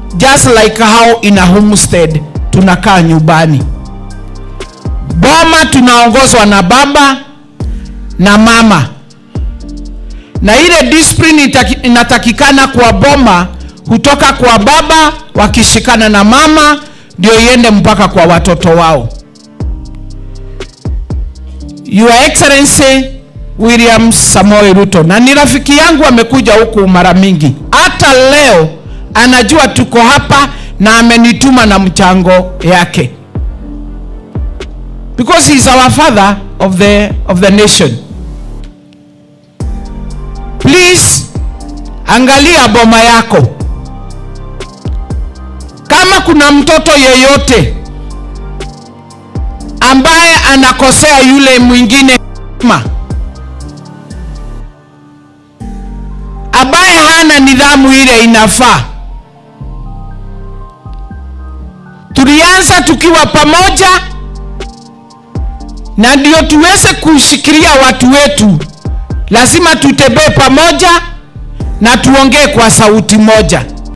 just like how in a homestead tunakaa nyumbani. Boma tunaongozwa na baba na mama, na ile discipline inatakikana kwa boma kutoka kwa baba wakishikana na mama ndio iende mpaka kwa watoto wao. Your Excellency William Samoei Ruto, na ni rafiki yangu, amekuja huku mara mingi, hata leo anajua tuko hapa na amenituma na mchango yake, because he is our father of the nation. Please angalia boma yako. Kama kuna mtoto yeyote ambaye anakosea yule mwingine, ambaye hana nidhamu ile inafaa, tulianza tukiwa pamoja, na ndio tuweze kushikilia watu wetu, lazima tutembee pamoja na tuongee kwa sauti moja.